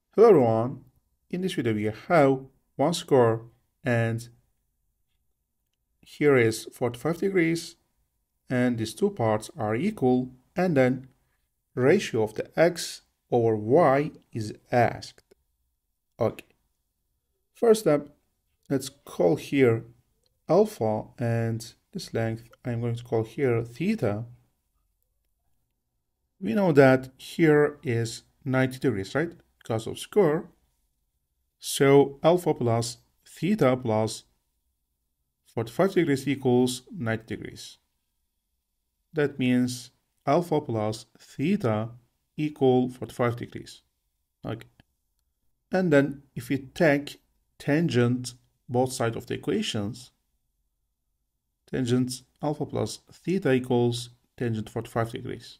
Hello everyone, in this video we have one square and here is 45 degrees and these two parts are equal and then ratio of the x over y is asked. Okay, first step, let's call here alpha and this length I'm going to call here theta. We know that here is 90 degrees, right? Because of square. So alpha plus theta plus 45 degrees equals 90 degrees. That means alpha plus theta equal 45 degrees. Okay. And then if we take tangent both sides of the equations, tangent alpha plus theta equals tangent 45 degrees.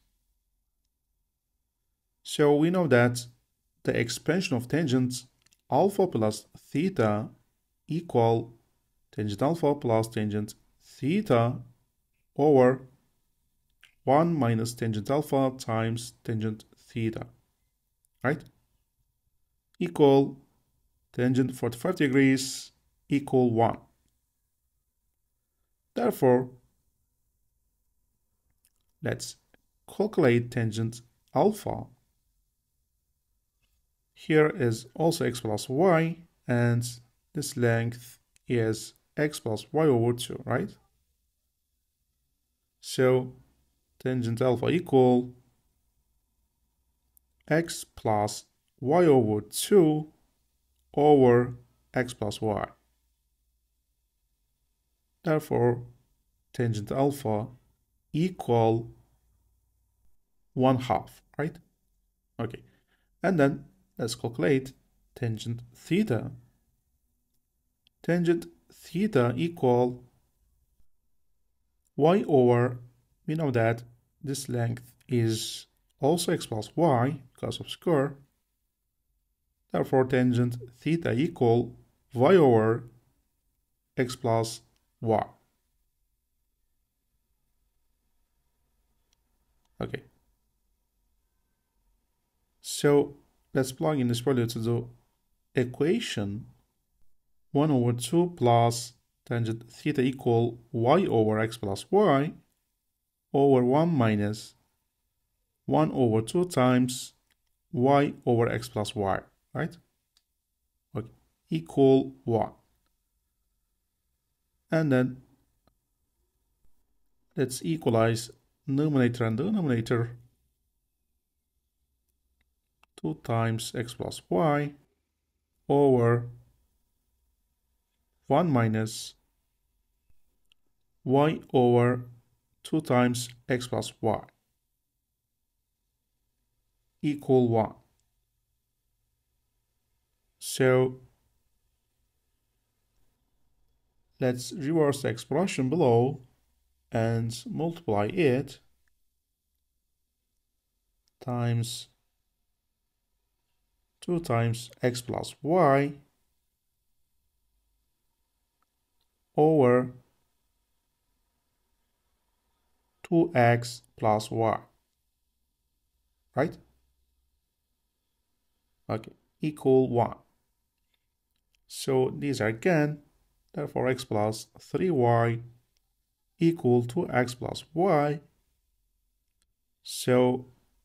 So we know that the expansion of tangents alpha plus theta equal tangent alpha plus tangent theta over 1 minus tangent alpha times tangent theta, right? Equal tangent 45 degrees equal 1. Therefore, let's calculate tangent alpha. Here is also x plus y, and this length is x plus y over 2, right? So tangent alpha equal x plus y over 2 over x plus y. Therefore, tangent alpha equal 1/2, right? Okay, and then let's calculate tangent theta. Tangent theta equal y over, we know that this length is also x plus y because of square. Therefore, tangent theta equal y over x plus y. Okay. So let's plug in this value to the equation. 1 over 2 plus tangent theta equal y over x plus y over 1 minus 1 over 2 times y over x plus y, right? Okay. Equal 1. And then let's equalize numerator and denominator. 2 times x plus y over 1 minus y over 2 times x plus y equal 1. So let's reverse the expression below and multiply it times 2 times x plus y over 2x plus y, right? Okay, equal 1. So these are again, therefore x plus 3y equal to x plus y. So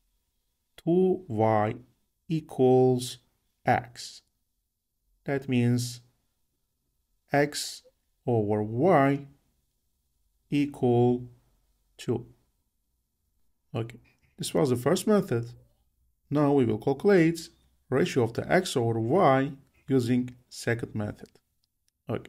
2y equals x. That means x over y equal 2. Okay, this was the first method. Now we will calculate ratio of the x over y using second method. Okay.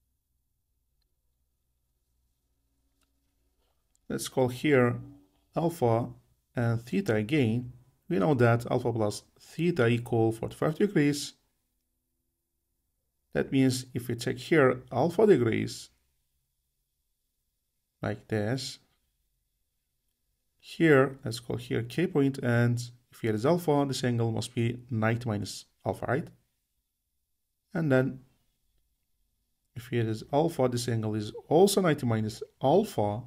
Let's call here alpha and theta again. We know that alpha plus theta equal 45 degrees. That means if we take here alpha degrees, like this, here, let's call here K point, and if here is alpha, this angle must be 90 minus alpha, right? And then if here is alpha, this angle is also 90 minus alpha.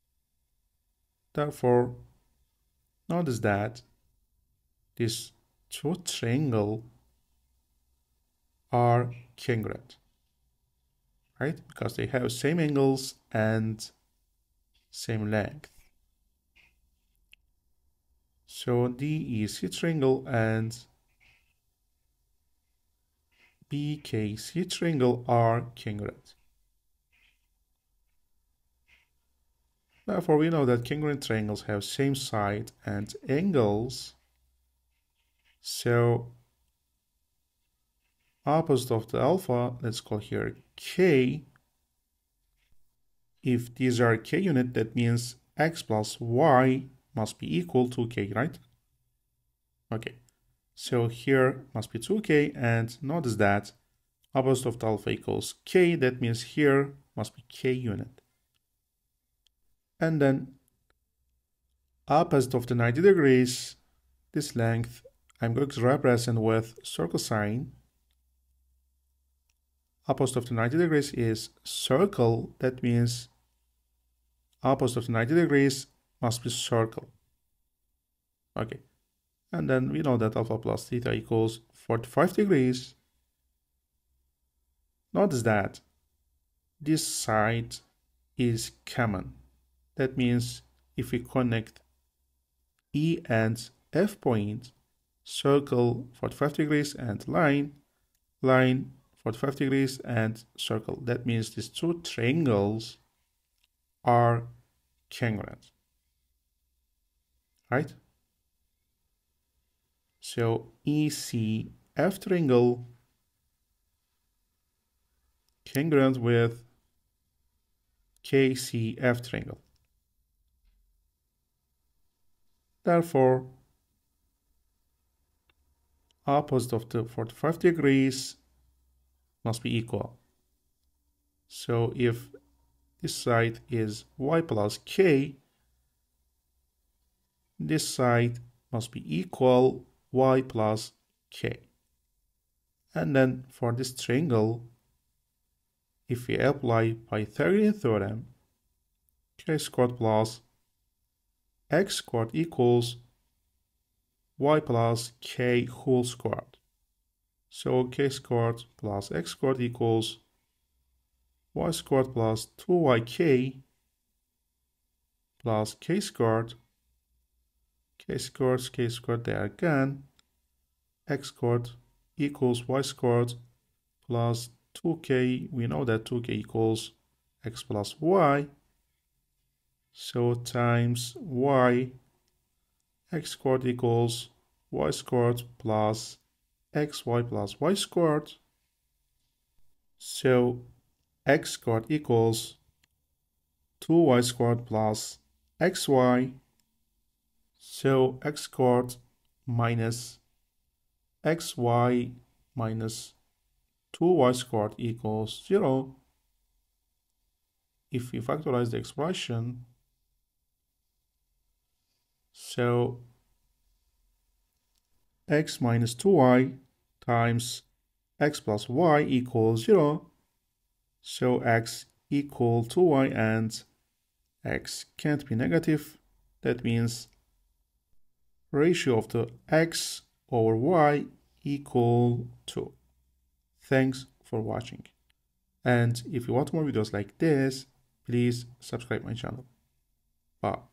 Therefore, notice that these two triangles are congruent, right? Because they have same angles and same length. So DEC triangle and BKC triangle are congruent. Therefore, we know that congruent triangles have same side and angles. So opposite of the alpha, let's call here K. If these are K unit, that means X plus Y must be equal to K, right? Okay, so here must be 2K, and notice that opposite of the alpha equals K, that means here must be K unit. And then opposite of the 90 degrees, this length, I'm going to represent with circle sign. Opposite of the 90 degrees is circle, that means opposite of the 90 degrees must be circle. Okay, and then we know that alpha plus theta equals 45 degrees. Notice that this side is common. That means if we connect E and F point, circle 45 degrees and line 45 degrees and circle. That means these two triangles are congruent, right? So ECF triangle congruent with KCF triangle. Therefore, opposite of the 45 degrees must be equal. So if this side is y plus k, this side must be equal y plus k. And then for this triangle, if we apply Pythagorean theorem, k squared plus x squared equals y plus k whole squared. So k squared plus x squared equals y squared plus 2yk plus k squared there again, x squared equals y squared plus 2k. We know that 2k equals x plus y. So times y, x squared equals y squared plus xy plus y squared. So x squared equals 2y squared plus xy. So x squared minus xy minus 2y squared equals 0. If we factorize the expression, so x minus 2y times x plus y equals 0. So x equal 2y and x can't be negative. That means ratio of the x over y equal 2. Thanks for watching. And if you want more videos like this, please subscribe my channel. Bye.